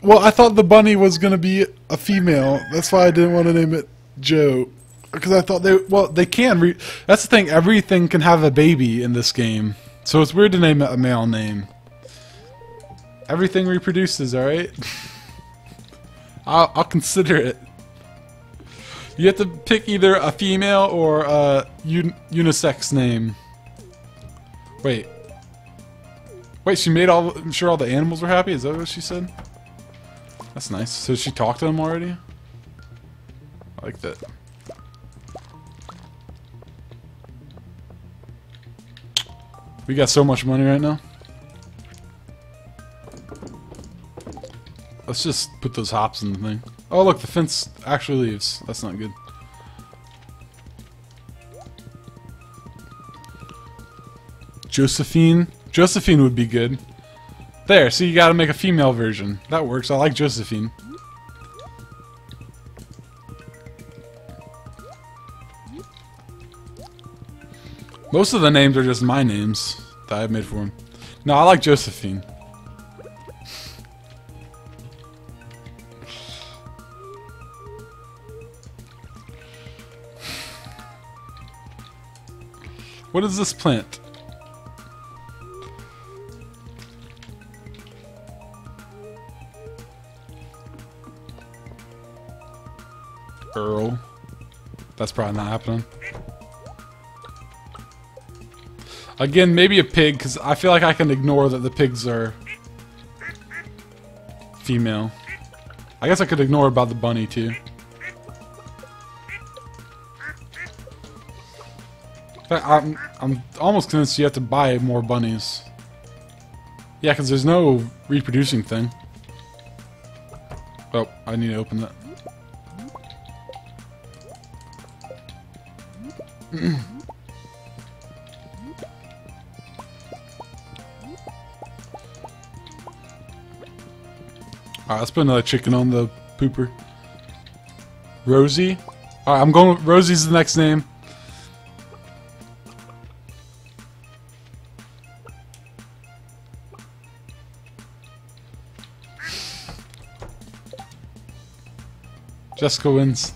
Well, I thought the bunny was gonna be a female. That's why I didn't want to name it Joe. Because I thought they can. That's the thing. Everything can have a baby in this game, so it's weird to name it a male name. Everything reproduces, all right. I'll consider it. You have to pick either a female or a unisex name. Wait, she made sure all the animals were happy? Is that what she said? That's nice. So she talked to them already? I like that. We got so much money right now. Let's just put those hops in the thing. Oh look, the fence actually leaves. That's not good. Josephine? Josephine would be good. There, so you gotta make a female version. That works. I like Josephine. Most of the names are just my names that I've made for him. No, I like Josephine. What is this plant? Earl. That's probably not happening. Again, maybe a pig, because I feel like I can ignore that the pigs are female. I guess I could ignore about the bunny, too. In fact, I'm almost convinced you have to buy more bunnies. Yeah, because there's no reproducing thing. Oh, I need to open that. Alright, let's put another chicken on the pooper. Rosie? Alright, I'm going with Rosie's the next name. Jessica wins.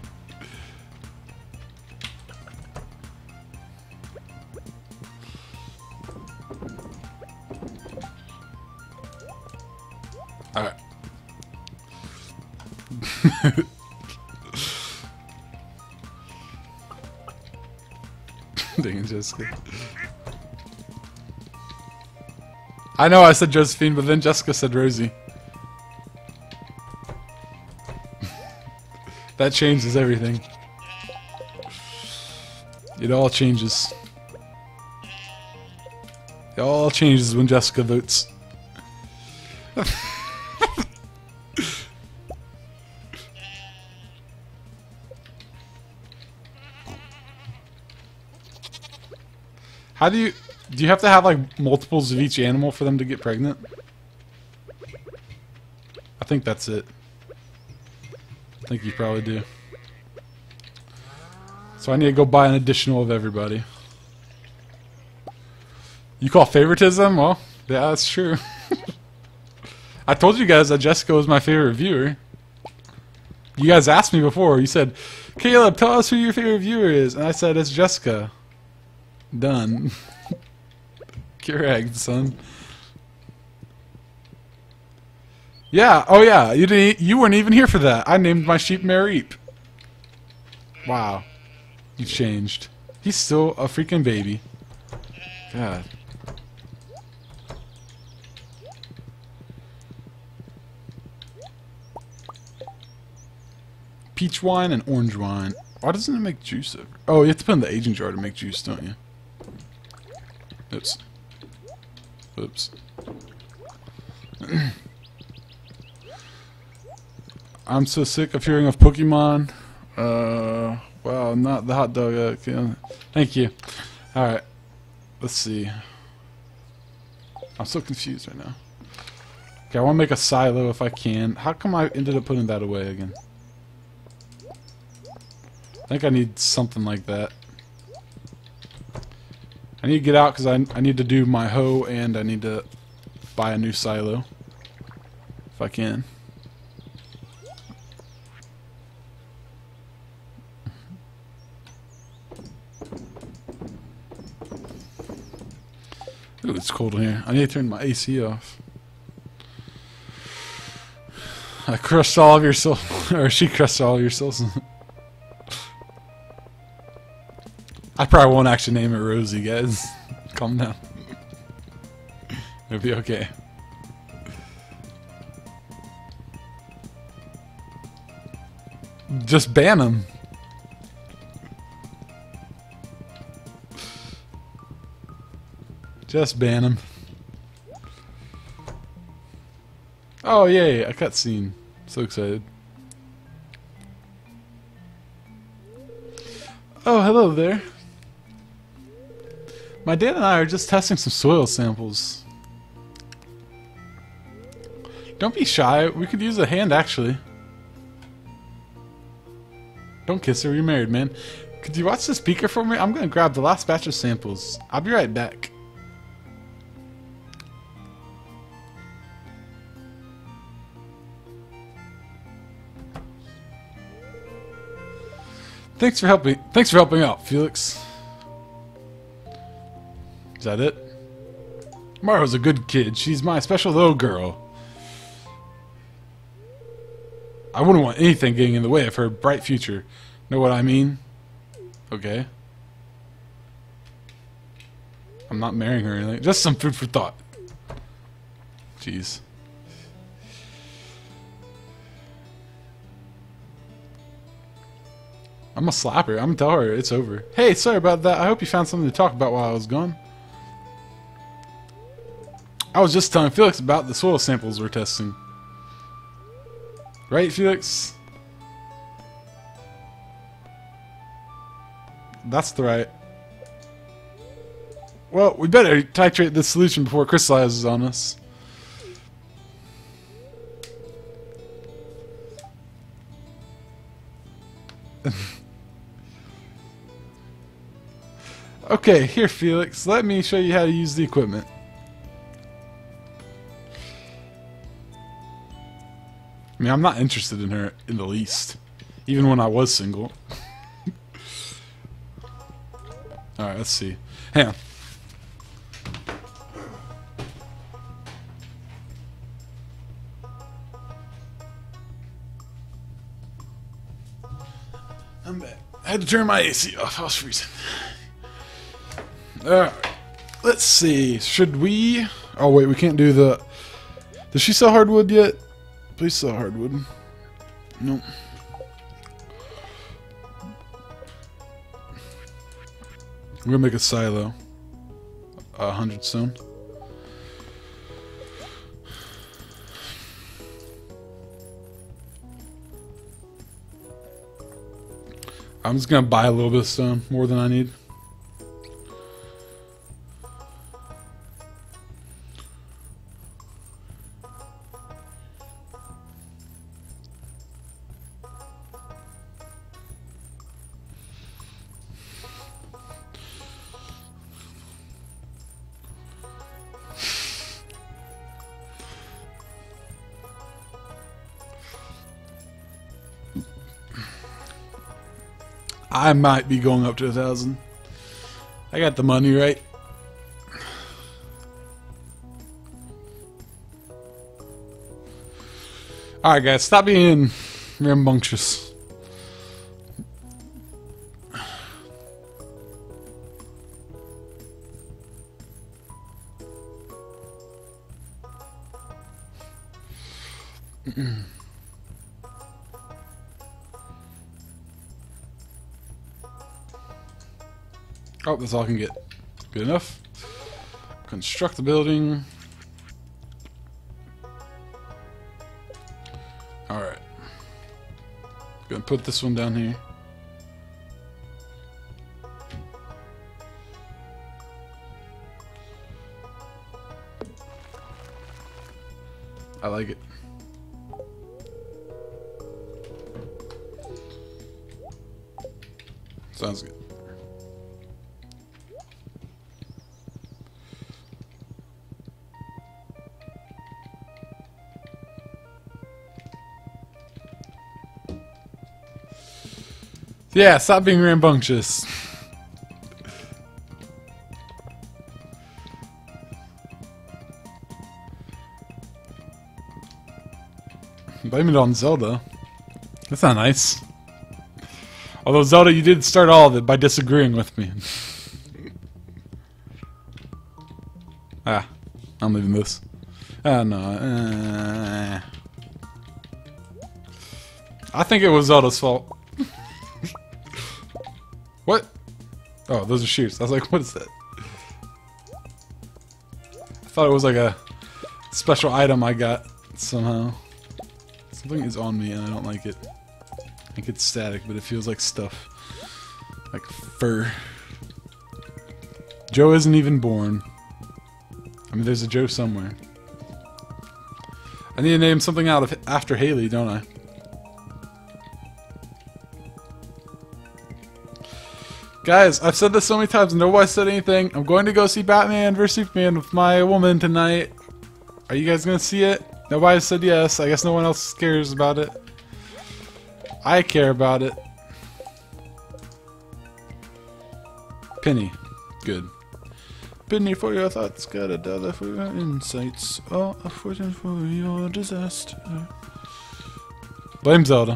Alright. Dang it, Jessica. I know I said Josephine, but then Jessica said Rosie. That changes everything. It all changes. It all changes when Jessica votes. How do you have to have like multiples of each animal for them to get pregnant? I think that's it. I think you probably do. So I need to go buy an additional of everybody. You call favoritism? Well, yeah, that's true. I told you guys that Jessica was my favorite viewer. You guys asked me before. You said, Caleb, tell us who your favorite viewer is. And I said, it's Jessica. Done. Correct, son. Yeah, oh yeah, you weren't even here for that. I named my sheep Mareep. Wow. You changed. He's still a freaking baby. God. Peach wine and orange wine. Why doesn't it make juice? Oh, you have to put in the aging jar to make juice, don't you? Oops. Oops. I'm so sick of hearing of Pokemon. Well, not the hot dog. Thank you. Alright. Let's see. I'm so confused right now. Okay, I want to make a silo if I can. How come I ended up putting that away again? I think I need something like that. I need to get out because I need to do my hoe and I need to buy a new silo. If I can. It's cold in here. I need to turn my AC off. I crushed all of your souls. Or she crushed all of your souls. I probably won't actually name it Rosie, guys. Calm down. It'll be okay. Just ban him. Just ban him. Oh yay, a cutscene. So excited. Oh, hello there. My dad and I are just testing some soil samples. Don't be shy. We could use a hand, actually. Don't kiss her. You're married, man. Could you watch the speaker for me? I'm going to grab the last batch of samples. I'll be right back. Thanks for helping out, Felix. Is that it? Mario's a good kid. She's my special little girl. I wouldn't want anything getting in the way of her bright future. Know what I mean? Okay. I'm not marrying her or anything. Just some food for thought. Jeez. I'm gonna slap her. I'm gonna tell her it's over. Hey, sorry about that. I hope you found something to talk about while I was gone. I was just telling Felix about the soil samples we're testing. Right, Felix? That's the right. Well, we better titrate this solution before it crystallizes on us. Okay, here, Felix. Let me show you how to use the equipment. I mean, I'm not interested in her in the least. Even when I was single. Alright, let's see. Hang on. I'm back. I had to turn my AC off. I was freezing. Alright. Let's see. Should we... Oh, wait. We can't do the... Does she sell hardwood yet? Please sell hardwood. Nope. We're gonna make a silo. 100 stone. I'm just gonna buy a little bit of stone, more than I need. I might be going up to 1,000. I got the money, right? Alright guys, stop being rambunctious. Oh, that's all I can get. Good enough. Construct the building. Alright. Gonna put this one down here. I like it. Sounds good. Yeah, stop being rambunctious. Blame it on Zelda. That's not nice. Although, Zelda, you did start all of it by disagreeing with me. Ah, I'm leaving this. Ah, no. I think it was Zelda's fault. What? Oh, those are shoes. I was like, what is that? I thought it was like a special item I got somehow. Something is on me and I don't like it. I think it's static, but it feels like stuff. Like fur. Joe isn't even born. I mean, there's a Joe somewhere. I need to name something out of after Haley, don't I? Guys, I've said this so many times and nobody said anything. I'm going to go see Batman vs Superman with my woman tonight. Are you guys gonna see it? Nobody said yes. I guess no one else cares about it. I care about it. Penny. Good. Penny for your thoughts, got a dollar for your insights. Oh, a fortune for your disaster. Blame Zelda.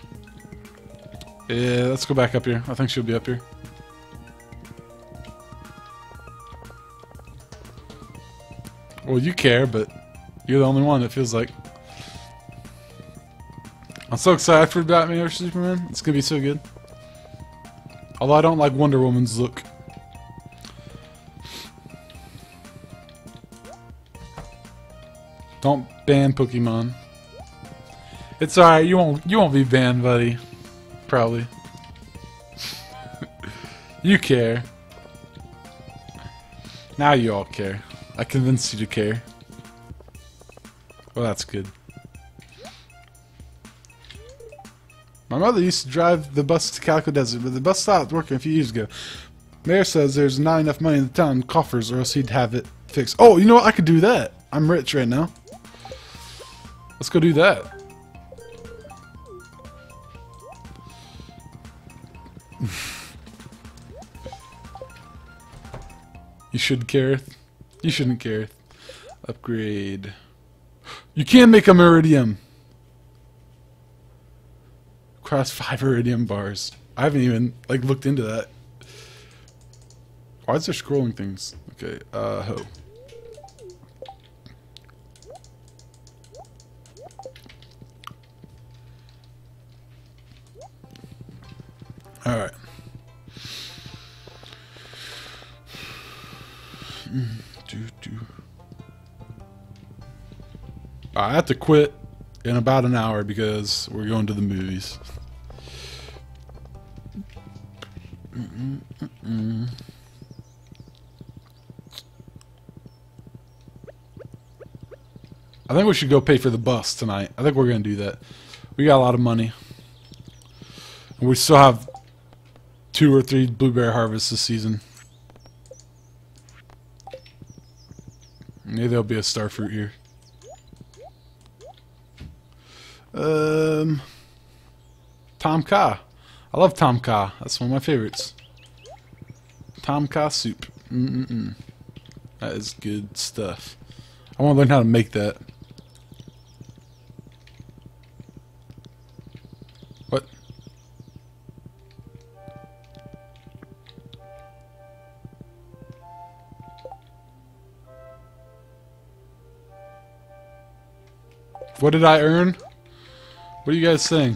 Yeah, let's go back up here. I think she'll be up here. Well, you care, but you're the only one, it feels like. I'm so excited for Batman vs Superman. It's gonna be so good. Although I don't like Wonder Woman's look. Don't ban Pokemon. It's alright, you won't be banned, buddy. Probably. You care. Now you all care. I convinced you to care. Well, that's good. My mother used to drive the bus to Calico Desert, but the bus stopped working a few years ago. Mayor says there's not enough money in the town coffers or else he'd have it fixed. Oh, you know what? I could do that. I'm rich right now. Let's go do that. You should care. You shouldn't care. Upgrade. You can make a Meridium. Cross 5 Iridium bars. I haven't even like looked into that. Why is there scrolling things? Okay, ho. Alright. I have to quit in about an hour because we're going to the movies. I think we should go pay for the bus tonight. I think we're going to do that. We got a lot of money. And we still have 2 or 3 blueberry harvests this season. Maybe there'll be a starfruit here. Tom Kha. I love Tom Kha. That's one of my favorites. Tom Kha soup. That is good stuff. I want to learn how to make that. What? What did I earn? What are you guys saying?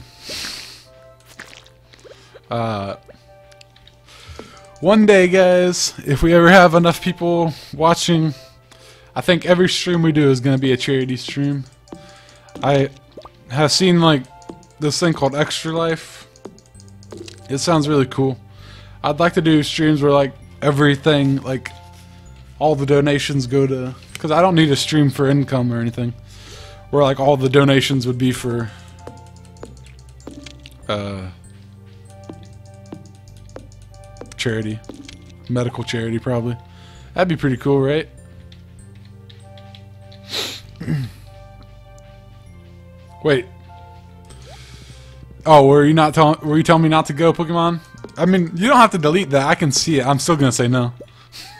One day, guys, if we ever have enough people watching, I think every stream we do is going to be a charity stream. I have seen like this thing called Extra Life. It sounds really cool. I'd like to do streams where like everything, like all the donations go to, because I don't need a stream for income or anything, where like all the donations would be for charity. Medical charity, probably. That'd be pretty cool, right? Wait. Oh, were you telling me not to go, Pokemon? I mean, you don't have to delete that. I can see it. I'm still gonna say no.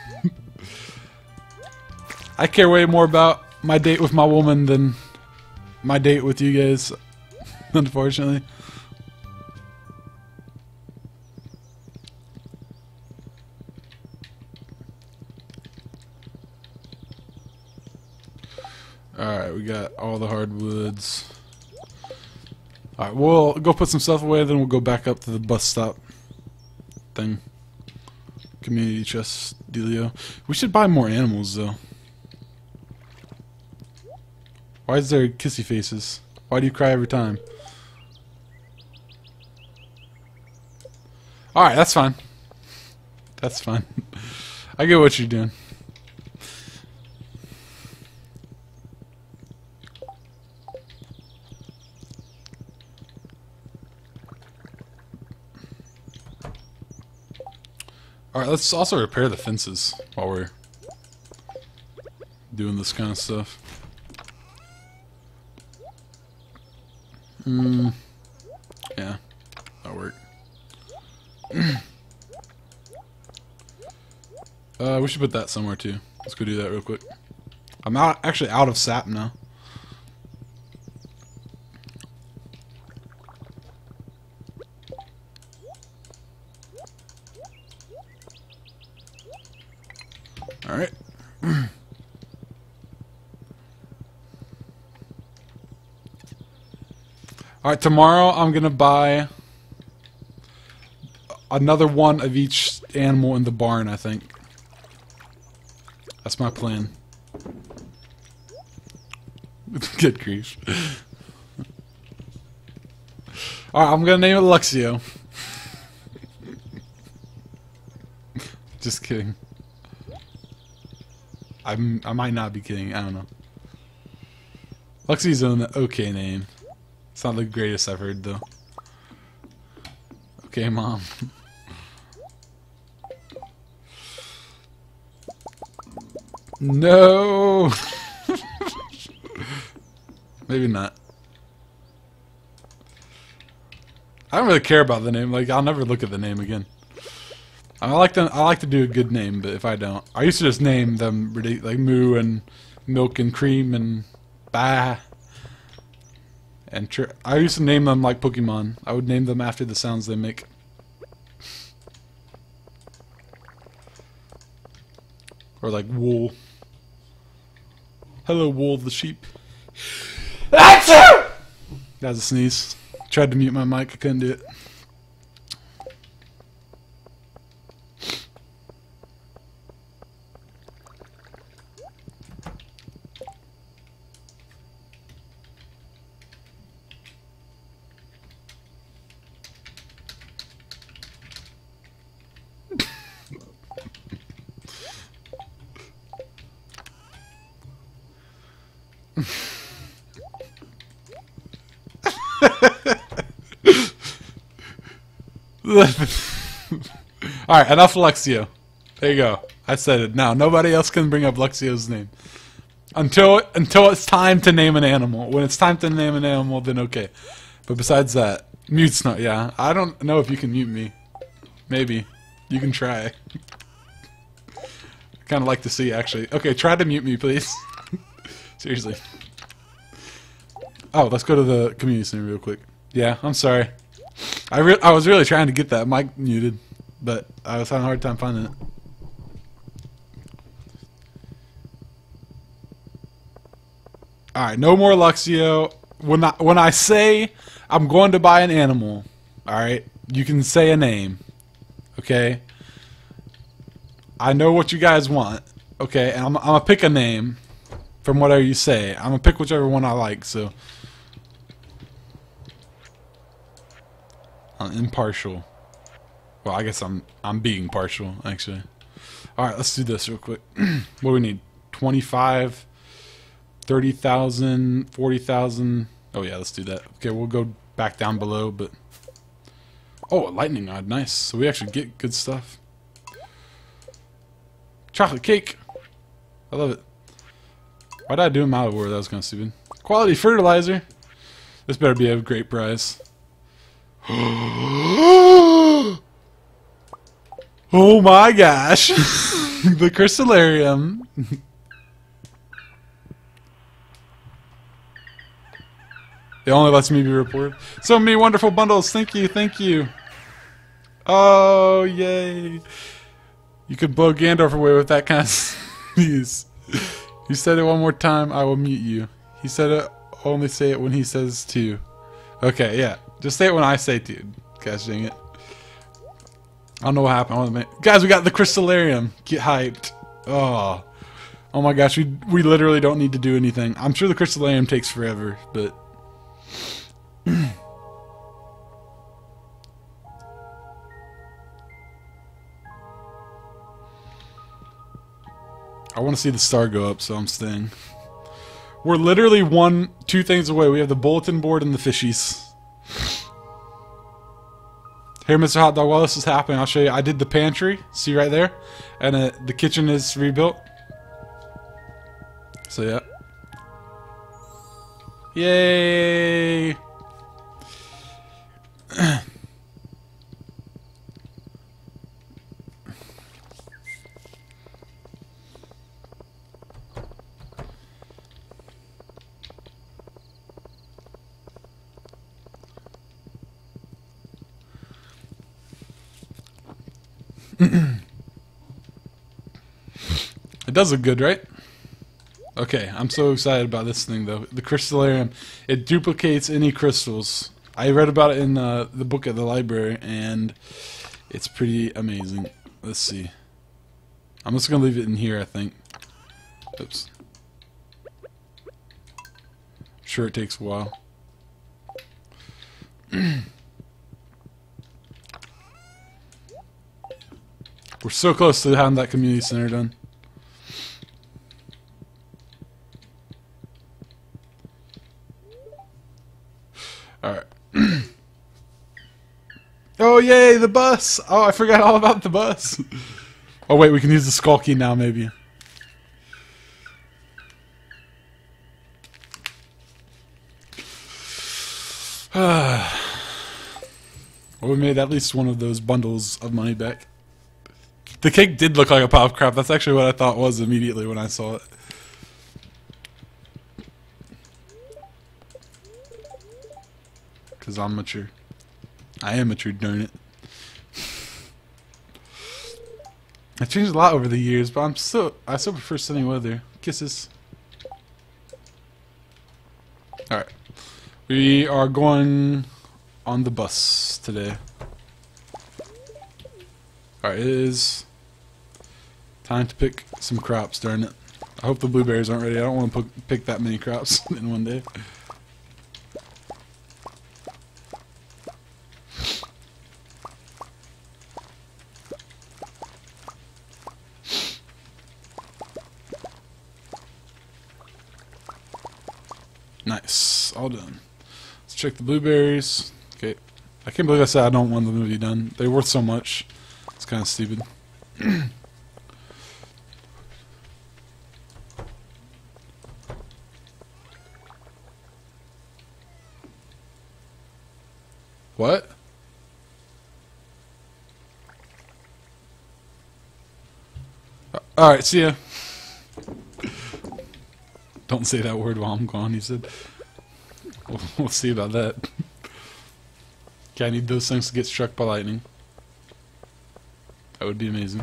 I care way more about my date with my woman than my date with you guys, unfortunately. Alright, we got all the hardwoods. Alright, we'll go put some stuff away, then we'll go back up to the bus stop thing. Community chest dealio. We should buy more animals, though. Why is there kissy faces? Why do you cry every time? Alright, that's fine. That's fine. I get what you're doing. Alright, let's also repair the fences while we're doing this kind of stuff. Yeah, that'll work. We should put that somewhere too. Let's go do that real quick. I'm actually out of sap now. Alright. Alright, tomorrow I'm gonna buy another one of each animal in the barn, I think. That's my plan. Good grief. Alright, I'm gonna name it Luxio. Just kidding. I might not be kidding. I don't know. Luxio's an okay name. It's not the greatest I've heard, though. Okay, Mom. No! Maybe not. I don't really care about the name. Like, I'll never look at the name again. I like to do a good name, but if I don't, I used to just name them like Moo and Milk and Cream and Bah. And I used to name them like Pokemon. I would name them after the sounds they make. Or like Wool. Hello, Wool the sheep. Achoo! That was a sneeze. Tried to mute my mic, I couldn't do it. Alright, enough Luxio. There you go. I said it. Now, nobody else can bring up Luxio's name. Until it's time to name an animal. When it's time to name an animal, then okay. But besides that, mute's not, yeah. I don't know if you can mute me. Maybe. You can try. I kind of like to see, actually. Okay, try to mute me, please. Seriously. Oh, let's go to the community center real quick. Yeah, I'm sorry. I was really trying to get that mic muted, but I was having a hard time finding it. Alright, no more Luxio. When I say I'm going to buy an animal, alright, you can say a name. Okay? I know what you guys want. Okay, and I'm gonna pick a name from whatever you say. I'm gonna pick whichever one I like, so I'm impartial. Well, I guess I'm being partial, actually. Alright, let's do this real quick. What do we need? 25, 30,000, 40,000. Oh yeah, let's do that. Okay, we'll go back down below, but oh, a lightning rod, nice. So we actually get good stuff. Chocolate cake. I love it. Why did I do them out of order? That was kind of stupid. Quality fertilizer. This better be a great prize. Oh my gosh. The Crystallarium. It only lets me be reported. So many wonderful bundles. Thank you, thank you. Oh, yay. You could blow Gandalf away with that kind of sneeze. You said it one more time, I will mute you. He said it, only say it when he says to. Okay, yeah. Just say it when I say to. Gosh dang it. I don't know what happened. Guys, we got the Crystallarium. Get hyped. Oh. Oh my gosh, we literally don't need to do anything. I'm sure the Crystallarium takes forever, but... I want to see the star go up, so I'm staying. We're literally two things away. We have the bulletin board and the fishies. Here, Mr. Hot Dog, while this is happening, I'll show you. I did the pantry. See right there? And the kitchen is rebuilt. So, yeah. Yay! It does look good, right? Okay, I'm so excited about this thing, though. The Crystallarium. It duplicates any crystals. I read about it in the book at the library, and it's pretty amazing. Let's see. I'm just going to leave it in here, I think. Oops. I'm sure it takes a while. We're so close to having that community center done. Alright. Oh, yay, the bus! Oh, I forgot all about the bus. Oh, wait, we can use the skull key now, maybe. Well, we made at least one of those bundles of money back. The cake did look like a pop crap. That's actually what I thought was immediately when I saw it. Because I'm mature. I am mature, darn it. I've changed a lot over the years, but I still prefer sunny weather. Kisses. Alright. We are going on the bus today. Alright, it is time to pick some crops, darn it. I hope the blueberries aren't ready. I don't want to pick that many crops in one day. Nice. All done. Let's check the blueberries. Okay. I can't believe I said I don't want the movie done. They're worth so much. It's kind of stupid. What? Alright, see ya. Don't say that word while I'm gone, he said. We'll see about that. Okay, I need those things to get struck by lightning. That would be amazing.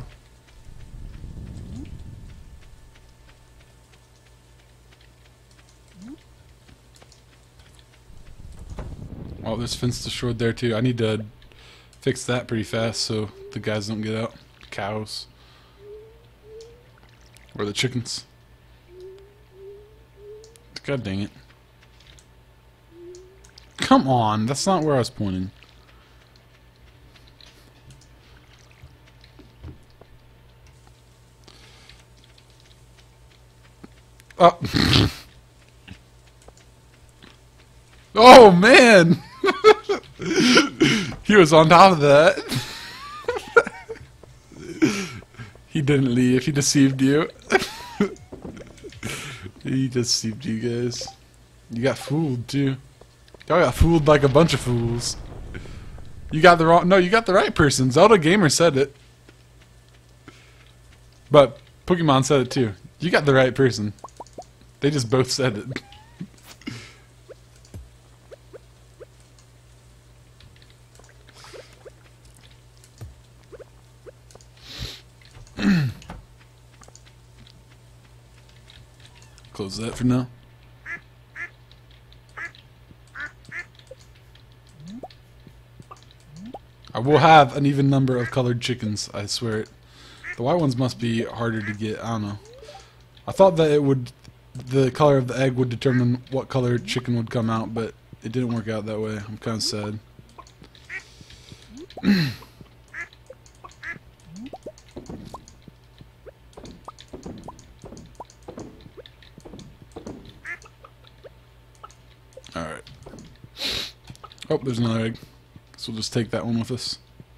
Oh, there's fence destroyed there too. I need to fix that pretty fast so the guys don't get out. Cows. Or the chickens. God dang it. Come on, that's not where I was pointing. Oh. Oh man! He was on top of that. He didn't leave, he deceived you. He deceived you guys. You got fooled too. Y'all got fooled like a bunch of fools. You got the wrong. No, you got the right person. Zelda Gamer said it. But Pokemon said it too. You got the right person. They just both said it. Close that for now. I will have an even number of colored chickens, I swear it. The white ones must be harder to get, I don't know. I thought that the color of the egg would determine what color chicken would come out, but it didn't work out that way. I'm kind of sad. Alright. Oh, there's another egg. So we'll just take that one with us.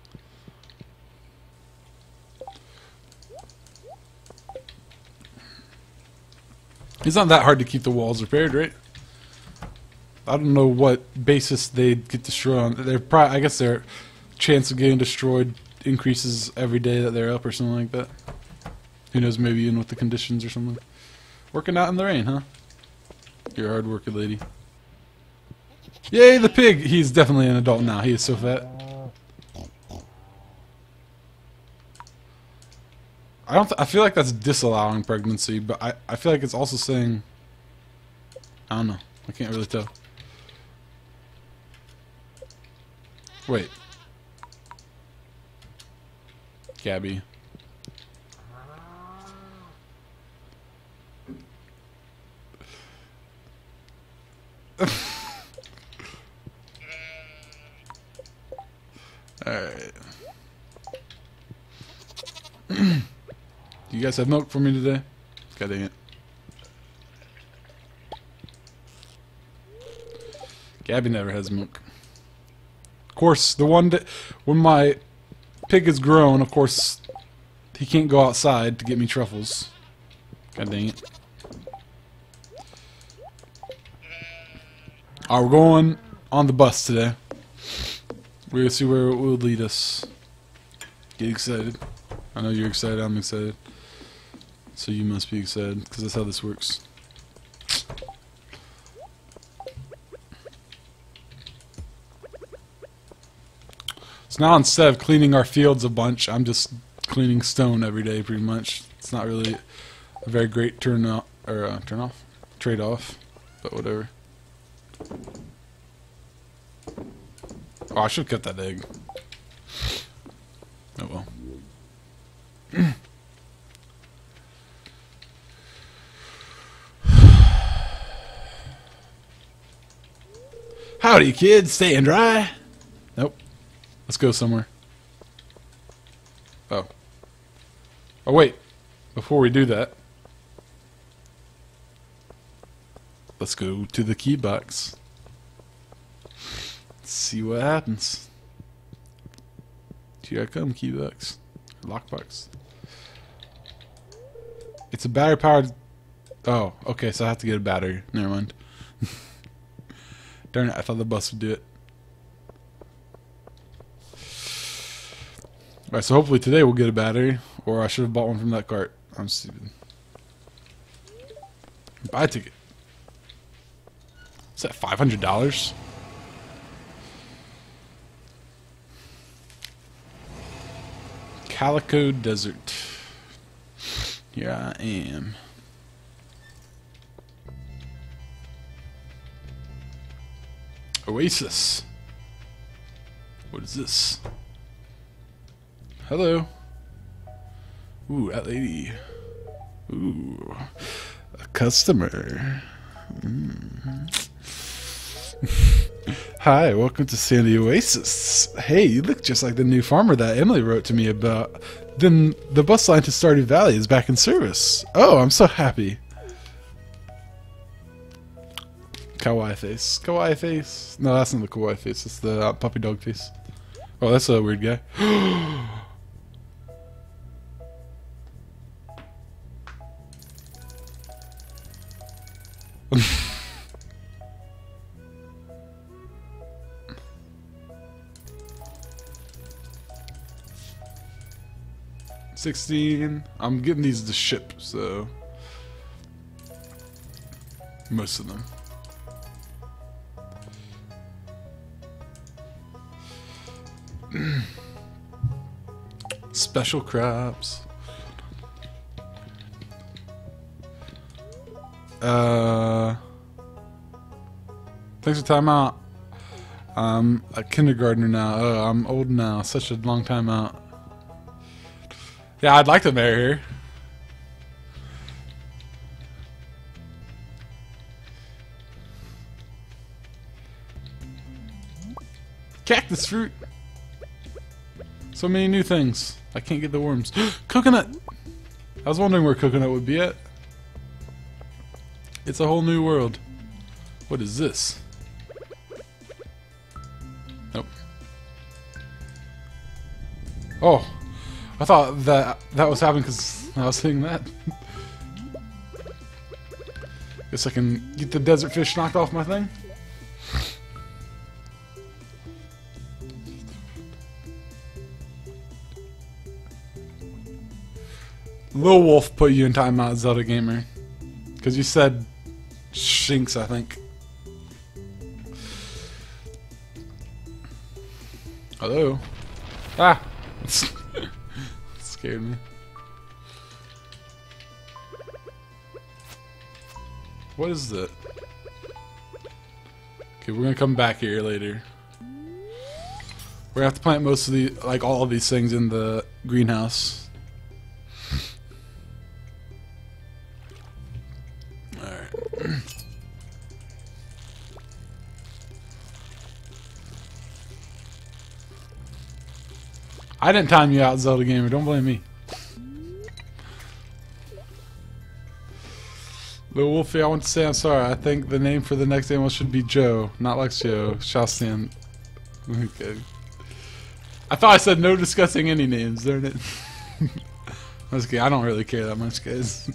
It's not that hard to keep the walls repaired, right? I don't know what basis they'd get destroyed on. They're probably, I guess their chance of getting destroyed increases every day that they're up or something like that. Who knows, maybe in with the conditions or something. Working out in the rain, huh? You're a hard worker, lady. Yay, the pig! He's definitely an adult now. He is so fat. I feel like that's disallowing pregnancy, but I feel like it's also saying... I don't know. I can't really tell. Wait. Gabby. Alright. Do you guys have milk for me today? God dang it. Gabby never has milk. Of course, the one that... When my pig is grown, of course, he can't go outside to get me truffles. God dang it. Alright, we're going on the bus today. We're gonna see where it will lead us. Get excited. I know you're excited, I'm excited. So you must be excited, because that's how this works. So now instead of cleaning our fields a bunch, I'm just cleaning stone every day pretty much. It's not really a very great trade-off, but whatever. Oh, I should cut that egg. Oh well. Howdy, kids. Staying dry? Nope. Let's go somewhere. Oh. Oh, wait. Before we do that, let's go to the key box. Let's see what happens. Here I come, key box. Lockbox. It's a battery powered... Oh, okay, so I have to get a battery. Never mind. Darn it, I thought the bus would do it. Alright, so hopefully today we'll get a battery. Or I should have bought one from that cart. I'm stupid. Buy a ticket. Is that $500? Calico Desert. Here I am. Oasis. What is this? Hello. Ooh, that lady. Ooh, a customer. Hi, welcome to Sandy Oasis. Hey, you look just like the new farmer that Emily wrote to me about. Then the bus line to Stardew Valley is back in service. Oh, I'm so happy. Kawaii face. Kawaii face. No, that's not the kawaii face. It's the puppy dog face. Oh, that's a weird guy. $16. I'm getting these to ship, so most of them. Special crops. Thanks for time out. I'm a kindergartner now. Oh, I'm old now. Such a long time out. Yeah, I'd like to marry her. Cactus fruit. So many new things. I can't get the worms. Coconut. I was wondering where coconut would be at. It's a whole new world. What is this? Nope. Oh, I thought that was happening because I was seeing that. Guess I can get the desert fish knocked off my thing. Lil Wolf put you in timeout, Zelda Gamer. Because you said Shinx, I think. Hello? Ah! Scared me. What is that? Okay, we're gonna come back here later. We're gonna have to plant most of the, like all of these things in the greenhouse. I didn't time you out, Zelda Gamer. Don't blame me. Lil Wolfie, I want to say I'm sorry. I think the name for the next animal should be Joe, not Lexio. Shaoxian. Okay. I thought I said no discussing any names, darn it. I was kidding. I don't really care that much, guys.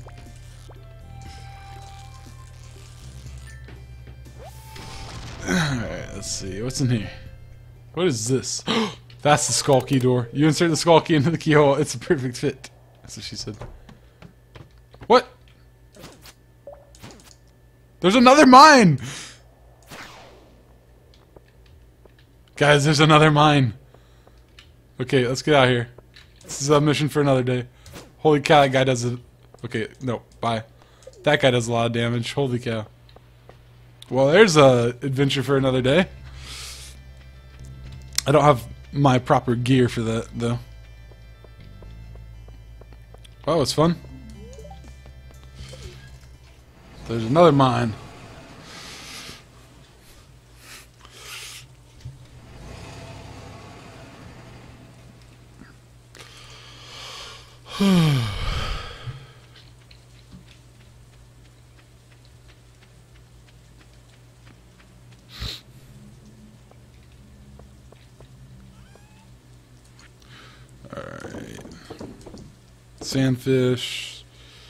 Alright, let's see. What's in here? What is this? That's the skull key door. You insert the skull key into the keyhole, it's a perfect fit. That's what she said. What? There's another mine! Guys, there's another mine. Okay, let's get out of here. This is a mission for another day. Holy cow, that guy does it. Okay, no, bye. That guy does a lot of damage. Holy cow. Well, there's a adventure for another day. I don't have my proper gear for that, though. Oh, it's fun. There's another mine. Alright. Sandfish.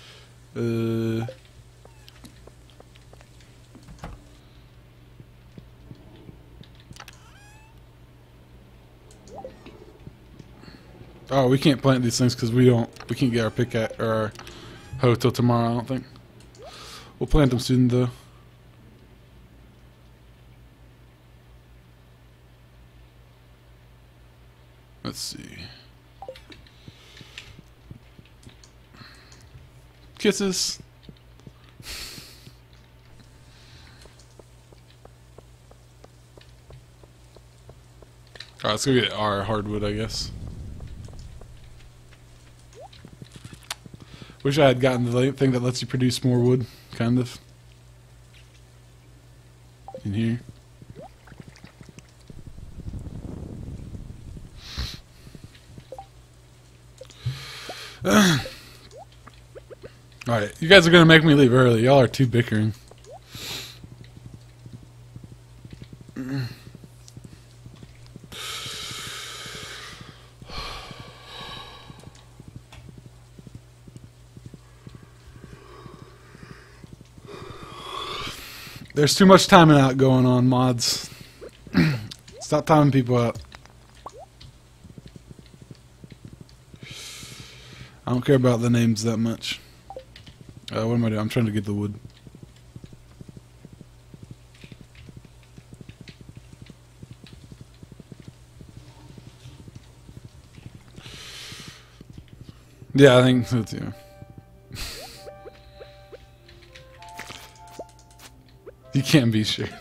Oh, we can't plant these things because we can't get our pickaxe or our hoe till tomorrow, I don't think. We'll plant them soon though. Let's see. Kisses. Alright, let's go get our hardwood, I guess. Wish I had gotten the thing that lets you produce more wood, kind of. In here. Alright, you guys are gonna make me leave early. Y'all are too bickering. There's too much timing out going on, mods. Stop timing people out. I don't care about the names that much. What am I doing? I'm trying to get the wood. Yeah, I think so too. You can't be sure.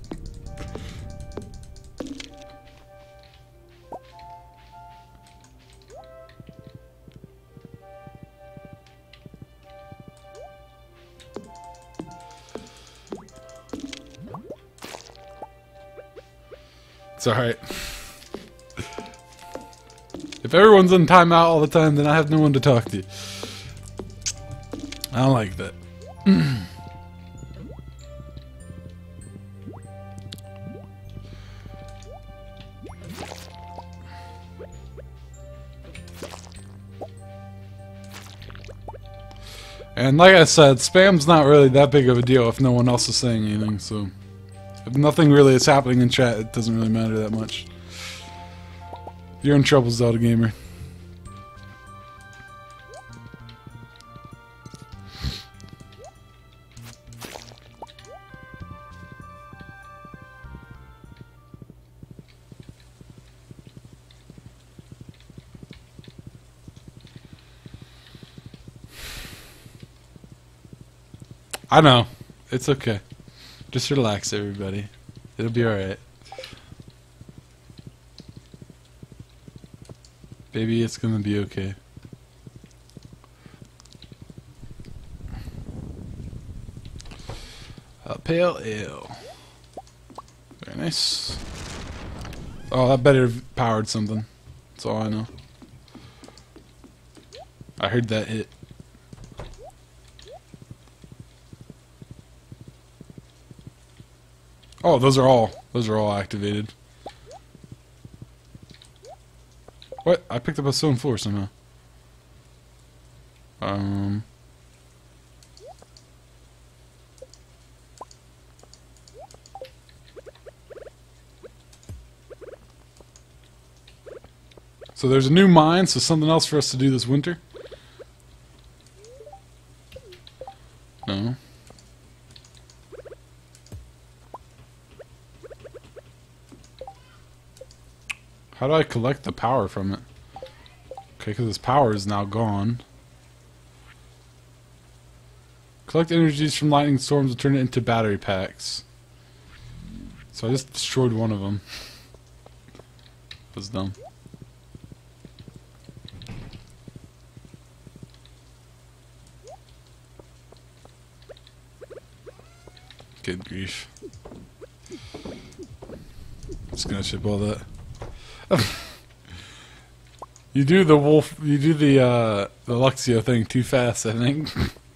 It's alright. If everyone's on timeout all the time, then I have no one to talk to. I don't like that. And like I said, spam's not really that big of a deal if no one else is saying anything, so if nothing really is happening in chat, it doesn't really matter that much. You're in trouble, Zelda Gamer. I know. It's okay. Just relax, everybody. It'll be alright. Baby, it's gonna be okay. A pale ale. Very nice. Oh, that better have powered something. That's all I know. I heard that hit. Oh, those are all activated. What? I picked up a stone floor somehow. So there's a new mine, so something else for us to do this winter? No. How do I collect the power from it? Okay, because its power is now gone. Collect energies from lightning storms and turn it into battery packs. So I just destroyed one of them. That's dumb. Good grief. Just gonna ship all that. You do the wolf. You do the Luxio thing too fast, I think.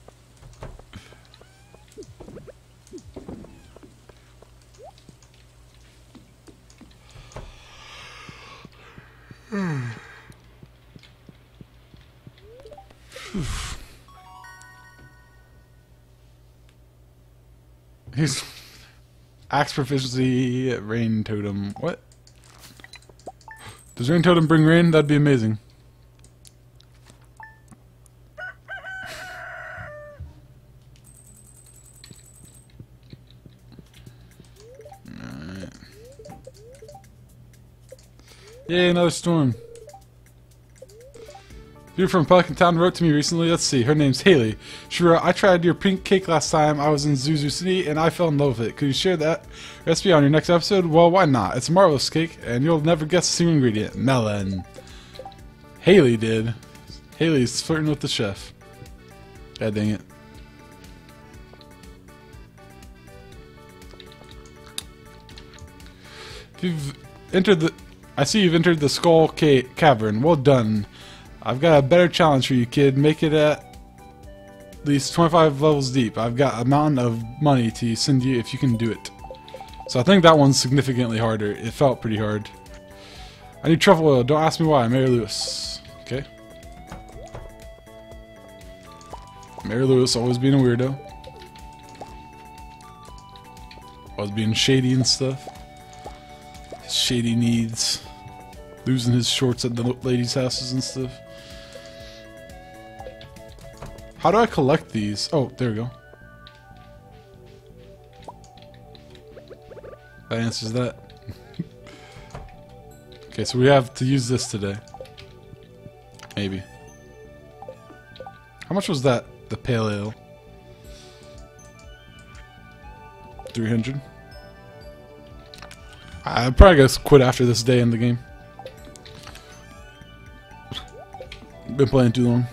He's axe proficiency, rain totem. What? Does rain totem bring rain? That'd be amazing. Alright. Yay, another storm. Dude from Pelican Town wrote to me recently. Let's see. Her name's Haley. She wrote, I tried your pink cake last time I was in Zuzu City, and I fell in love with it. Could you share that recipe on your next episode? Well, why not? It's a marvelous cake, and you'll never guess the secret ingredient. Melon. Haley did. Haley's flirting with the chef. God dang it. If you've entered the... I see you've entered the Skull Cavern. Well done. I've got a better challenge for you, kid. Make it at least 25 levels deep. I've got a mountain of money to send you if you can do it. So I think that one's significantly harder. It felt pretty hard. I need truffle oil. Don't ask me why. Mary Lewis. Okay. Mary Lewis always being a weirdo. Always being shady and stuff. His shady needs. Losing his shorts at the ladies' houses and stuff. How do I collect these? Oh, there we go. That answers that. Okay, so we have to use this today. Maybe. How much was that? The pale ale. 300. I'm probably gonna quit after this day in the game. Been playing too long.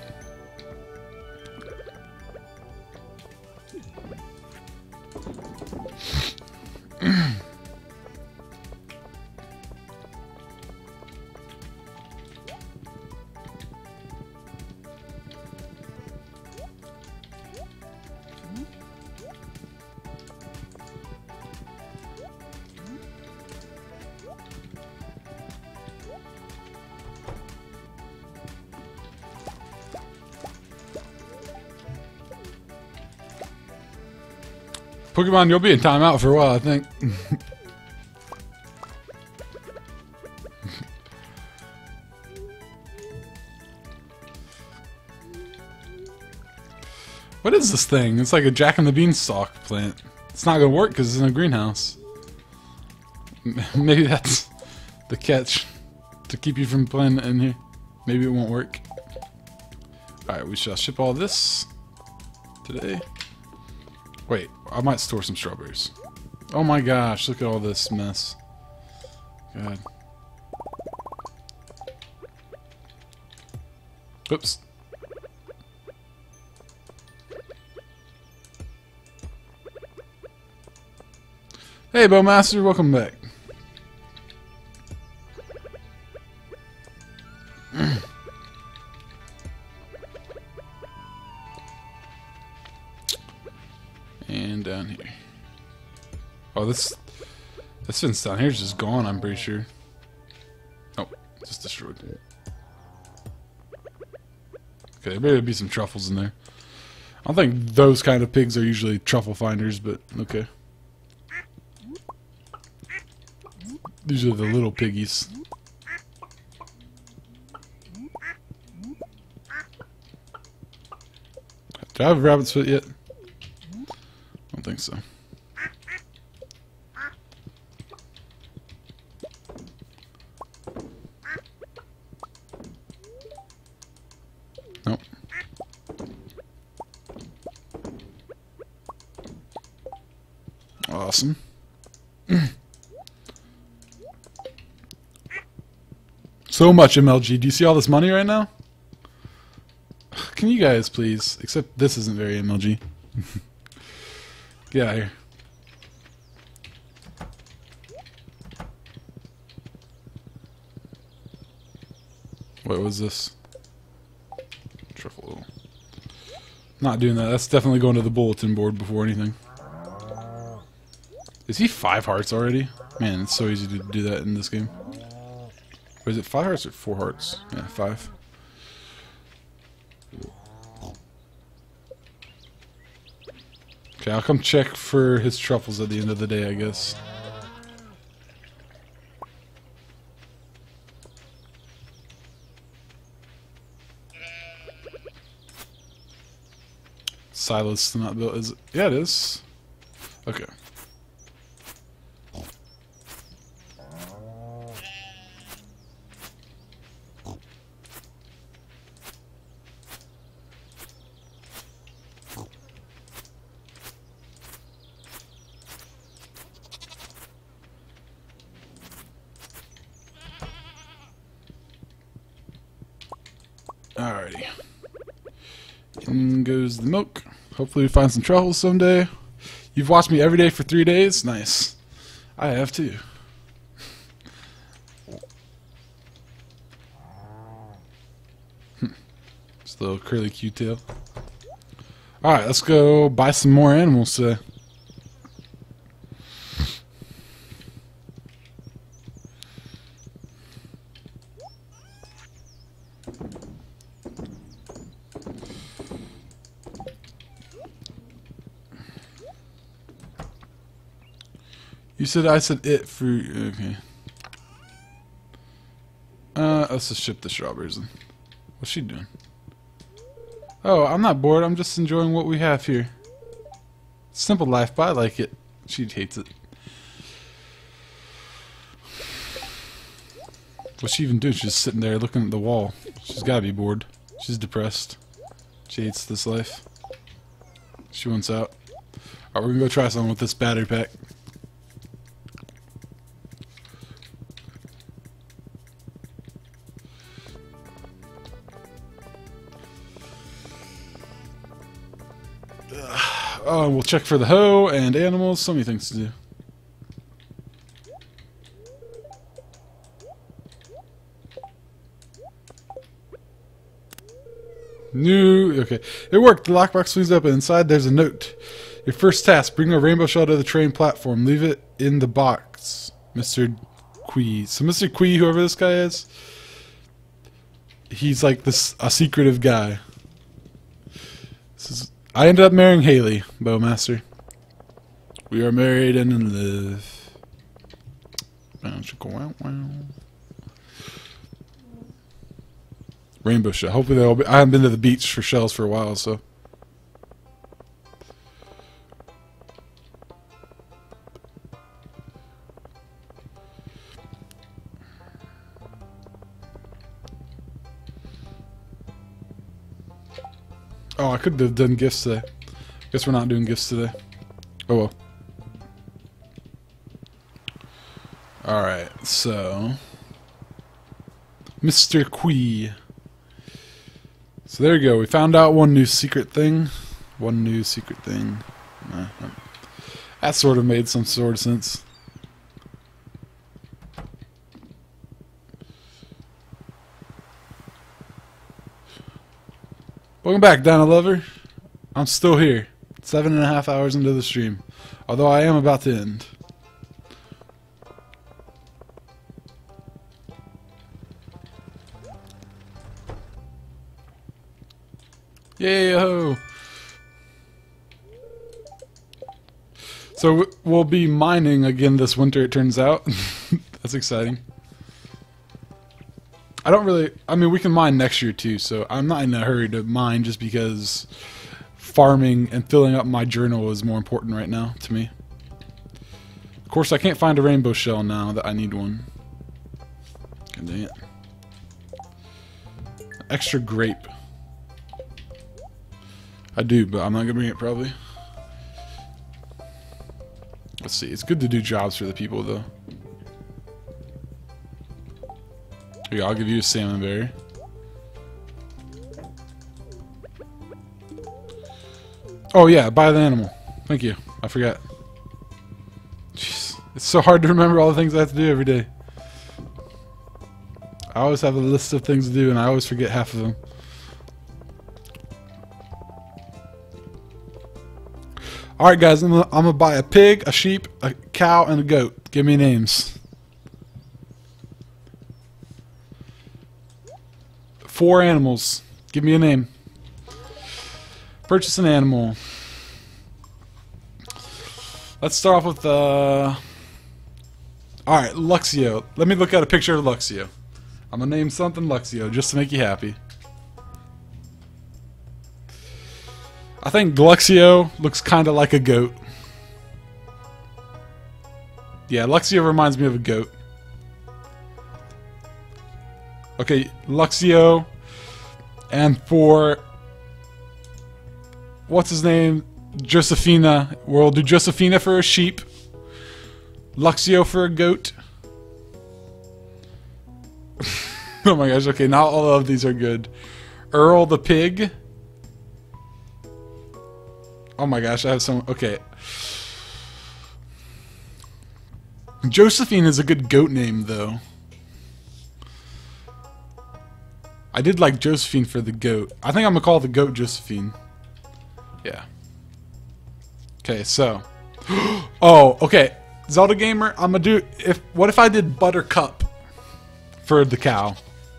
Pokemon, you'll be in timeout for a while, I think. What is this thing? It's like a Jack and the Beanstalk plant. It's not gonna work because it's in a greenhouse. Maybe that's the catch to keep you from playing in here. Maybe it won't work. Alright, we shall ship all this today. Wait, I might store some strawberries. Oh my gosh, look at all this mess. God. Oops. Hey, Bowmaster, welcome back. And down here. Oh, this fence down here is just gone, I'm pretty sure. Oh, just destroyed. Okay, maybe there'll be some truffles in there. I don't think those kind of pigs are usually truffle finders, but okay. These are the little piggies. Do I have a rabbit's foot yet? I don't think so. Nope. Awesome. So much MLG. Do you see all this money right now? Can you guys please? Except this isn't very MLG. Get out of here. What was this? Truffle. Not doing that. That's definitely going to the bulletin board before anything. Is he 5 hearts already? Man, it's so easy to do that in this game. Or is it 5 hearts or 4 hearts? Yeah, 5. Okay, I'll come check for his truffles at the end of the day, I guess. Silo's still not built, is it? Yeah, it is. Okay. Alrighty. In goes the milk. Hopefully we find some truffles someday. You've watched me every day for 3 days? Nice. I have too. Just a little curly Q-tail. Alright, let's go buy some more animals today. You said I said it for... Okay. Let's just ship the strawberries then. What's she doing? Oh, I'm not bored. I'm just enjoying what we have here. Simple life, but I like it. She hates it. What's she even doing? She's just sitting there looking at the wall. She's gotta be bored. She's depressed. She hates this life. She wants out. Alright, we're gonna go try something with this battery pack. We'll check for the hoe and animals. So many things to do. Okay. It worked. The lockbox swings open. Inside there's a note. Your first task, bring a rainbow shell to the train platform. Leave it in the box. Mr. Quee. So Mr. Quee, whoever this guy is, he's like a secretive guy. I ended up marrying Haley, Bowmaster. We are married and in live. Rainbow shell. Hopefully they'll be. I haven't been to the beach for shells for a while, so. Oh, I could have done gifts today. Guess we're not doing gifts today. Oh well. Alright, so Mr. Quee. So there you go. We found out one new secret thing. One new secret thing. That sort of made some sort of sense. Welcome back, Dino Lover. I'm still here. 7.5 hours into the stream. Although I am about to end. Yay-ho! So we'll be mining again this winter, it turns out. That's exciting. I mean, we can mine next year too, so I'm not in a hurry to mine just because farming and filling up my journal is more important right now to me. Of course, I can't find a rainbow shell now that I need one. God dang it. Extra grape. I do, but I'm not gonna bring it probably. Let's see, it's good to do jobs for the people though. Here, I'll give you a salmon berry. Oh yeah, buy the animal. Thank you. I forgot. Jeez, it's so hard to remember all the things I have to do every day. I always have a list of things to do and I always forget half of them. Alright guys, I'm gonna buy a pig, a sheep, a cow, and a goat. Give me names. 4 animals. Give me a name. Purchase an animal. Let's start off with alright, Luxio. Let me look at a picture of Luxio. I'm gonna name something Luxio just to make you happy. I think Luxio looks kind of like a goat. Yeah, Luxio reminds me of a goat. Okay, Luxio. And for... what's his name? Josephina. We'll do Josephina for a sheep. Luxio for a goat. Oh my gosh, okay, not all of these are good. Earl the pig. Oh my gosh, I have some... okay. Josephine is a good goat name, though. I did like Josephine for the goat. I think I'm gonna call the goat Josephine. Yeah. Okay, so... oh, okay. Zelda Gamer, I'm gonna do... what if I did Buttercup for the cow?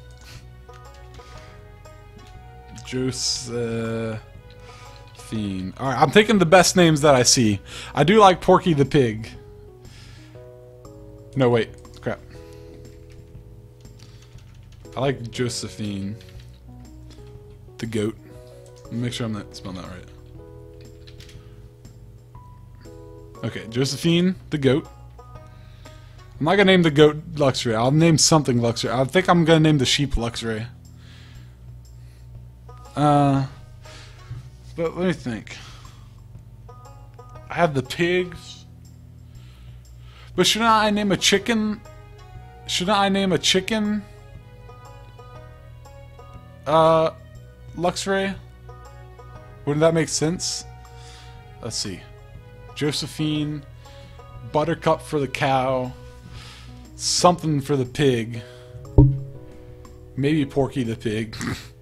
Josephine. Alright, I'm taking the best names that I see. I do like Porky the pig. No, wait. Crap. I like Josephine. The goat. Let me make sure I'm not spelling that right. Okay, Josephine the goat. I'm not gonna name the goat Luxray. I'll name something Luxray. I think I'm gonna name the sheep Luxray. But let me think. I have the pigs. But shouldn't I name a chicken? Shouldn't I name a chicken? Luxray? Wouldn't that make sense? Let's see. Josephine, Buttercup for the cow, something for the pig. Maybe Porky the pig.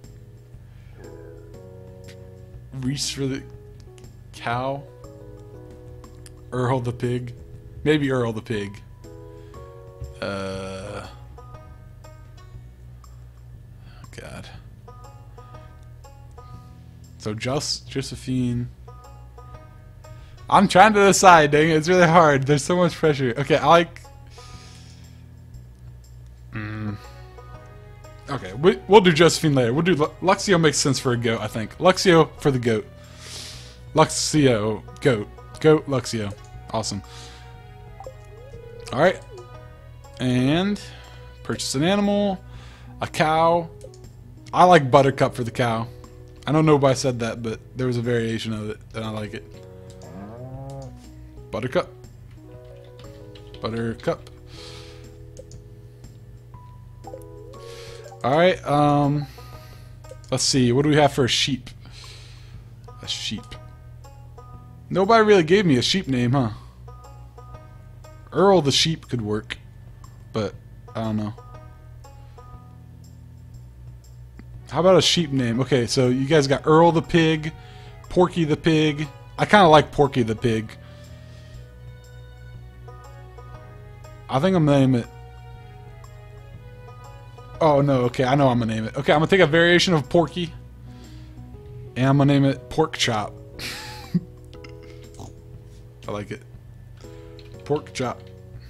Reese for the cow. Earl the pig. Maybe Earl the pig. God. So Josephine. I'm trying to decide, dang it. It's really hard. There's so much pressure. Okay, I like... Okay, we'll do Josephine later. We'll do... Luxio makes sense for a goat, I think. Luxio for the goat. Luxio. Goat. Goat, Luxio. Awesome. Alright. And... Purchase an animal. A cow. I like Buttercup for the cow. I don't know why I said that, but there was a variation of it, and I like it. Buttercup. Buttercup. Alright, let's see. What do we have for a sheep? A sheep. Nobody really gave me a sheep name, huh? Earl the sheep could work, but I don't know. How about a sheep name? Okay, so you guys got Earl the pig, Porky the pig. I kind of like Porky the pig. I think I'm gonna name it. Oh no, okay, I know I'm gonna name it. Okay, I'm gonna take a variation of Porky, and I'm gonna name it Pork Chop. I like it. Pork Chop.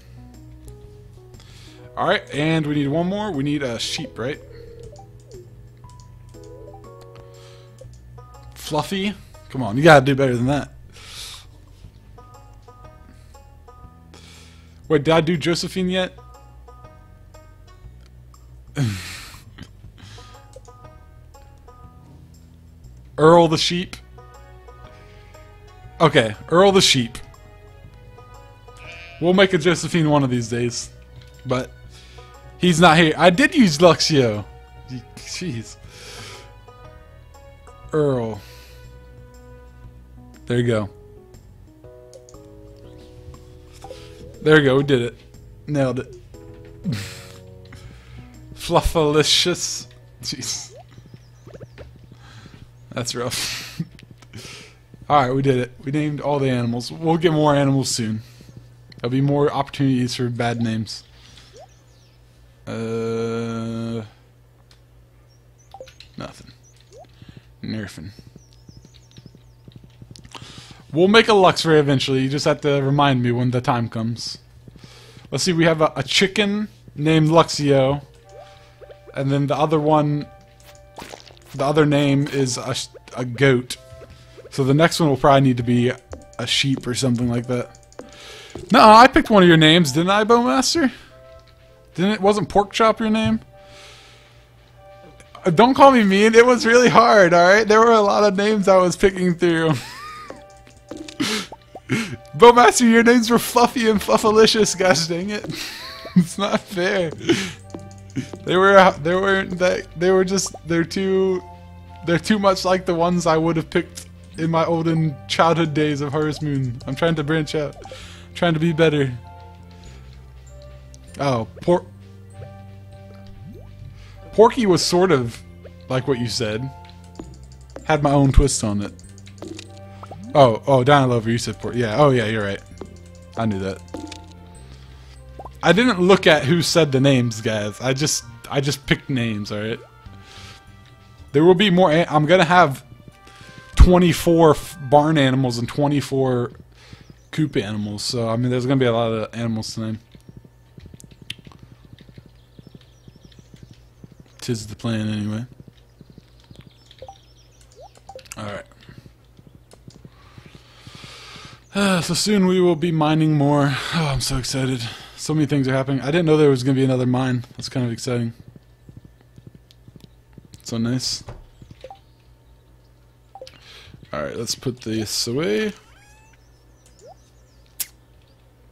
Alright, and we need one more. We need a sheep, right? Fluffy? Come on, you gotta do better than that. Wait, did I do Josephine yet? Earl the sheep? Okay, Earl the sheep. We'll make a Josephine one of these days. But he's not here. I did use Luxio. Jeez. Earl. There you go. There we go, we did it. Nailed it. Fluffalicious. Jeez. That's rough. Alright, we did it. We named all the animals. We'll get more animals soon. There'll be more opportunities for bad names. Nothing. Nerfing. We'll make a Luxray eventually. You just have to remind me when the time comes. Let's see, we have a chicken named Luxio. And then the other one, the other name is a goat. So the next one will probably need to be a sheep or something like that. No, I picked one of your names, didn't I, Bowmaster? Wasn't Pork Chop your name? Don't call me mean, it was really hard, alright? There were a lot of names I was picking through. Bowmaster, your names were Fluffy and Fluffalicious, gosh dang it. It's not fair. They're too much like the ones I would have picked in my olden childhood days of Harvest Moon. I'm trying to branch out. I'm trying to be better. Oh, Porky was sort of like what you said. Had my own twist on it. Oh, Dino Lover, you said Porky. Yeah, oh yeah, you're right. I knew that. I didn't look at who said the names, guys. I just picked names, alright? There will be more. I'm gonna have 24 barn animals and 24 coop animals, so I mean there's gonna be a lot of animals to name. Tis the plan anyway. Alright. So soon we will be mining more. Oh, I'm so excited. So many things are happening. I didn't know there was going to be another mine. That's kind of exciting. So nice. Alright, let's put this away.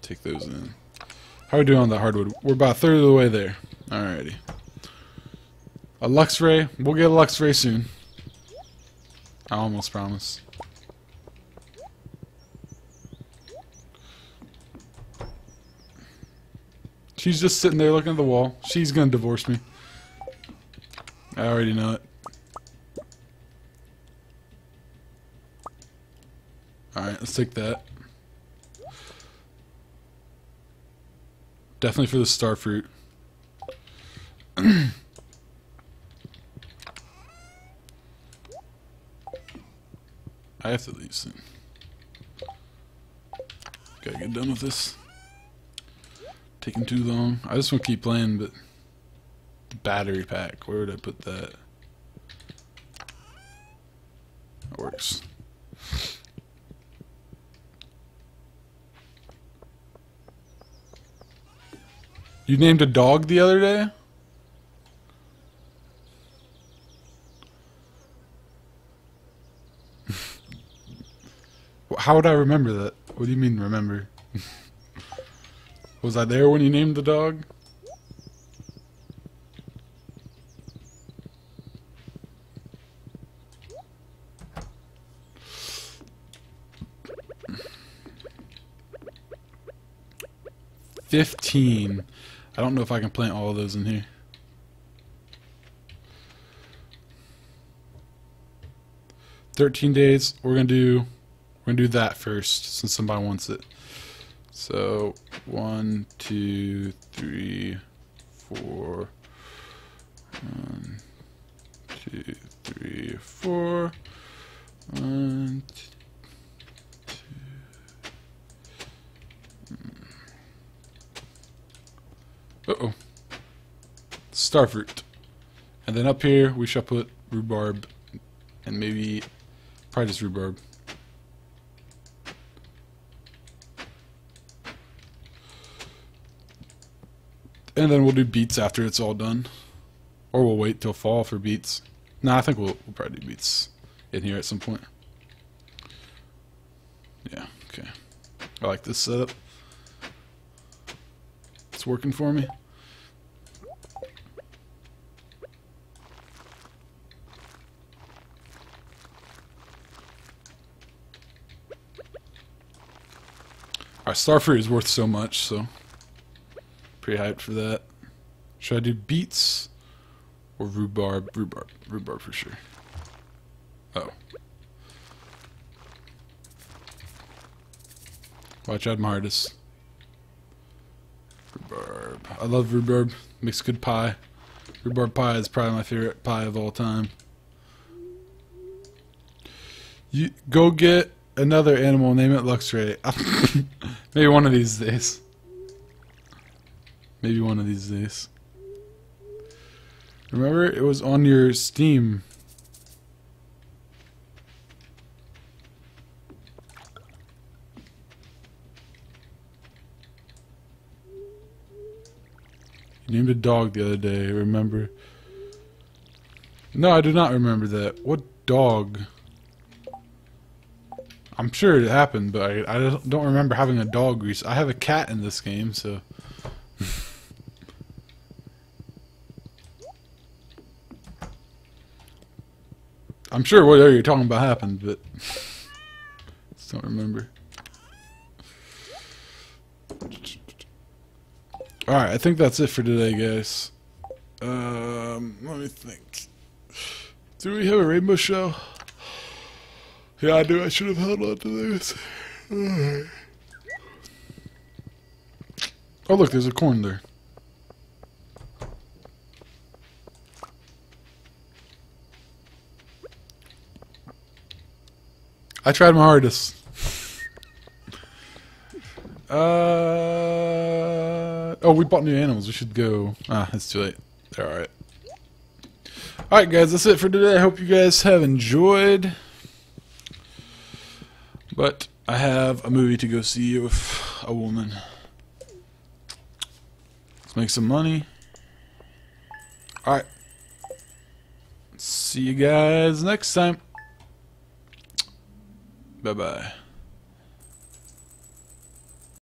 Take those in. How are we doing on the hardwood? We're about a third of the way there. Alrighty. A Luxray. We'll get a Luxray soon. I almost promise. She's just sitting there looking at the wall. She's gonna divorce me. I already know it. Alright, let's take that. Definitely for the star fruit. I have to leave soon. Gotta get done with this. Taking too long. I just want to keep playing, but the battery pack, where would I put that? That works. You named a dog the other day? How would I remember that? What do you mean, remember? Was I there when you named the dog? $15. I don't know if I can plant all of those in here. $13 days. We're gonna do that first since somebody wants it. So 1, 2, 3, 4. 1, 2, 3, 4. 1, 2. Uh-oh. Starfruit. And then up here we shall put rhubarb and maybe probably just rhubarb. And then we'll do beets after it's all done. Or we'll wait till fall for beets. Nah, I think we'll probably do beets in here at some point. Yeah, okay. I like this setup. It's working for me. Our starfruit is worth so much, so pretty hyped for that. Should I do beets or rhubarb? Rhubarb for sure. Oh. Watch out, my hardest. Rhubarb. I love rhubarb. Makes good pie. Rhubarb pie is probably my favorite pie of all time. You go get another animal, name it Luxray. Maybe one of these days. Maybe one of these days. Remember, it was on your Steam. You named a dog the other day, remember? No, I do not remember that. What dog? I'm sure it happened, but I don't remember having a dog recently. I have a cat in this game, so... I'm sure whatever you're talking about happened, but... just don't remember. Alright, I think that's it for today, guys. Let me think. Do we have a rainbow shell? Yeah, I do. I should have held on to this. Alright. Oh, look, there's a corn there. I tried my hardest. Oh, we bought new animals. We should go. Ah, it's too late. They're alright. Alright, guys, that's it for today. I hope you guys have enjoyed. But I have a movie to go see with a woman. Let's make some money. Alright. See you guys next time. Bye-bye.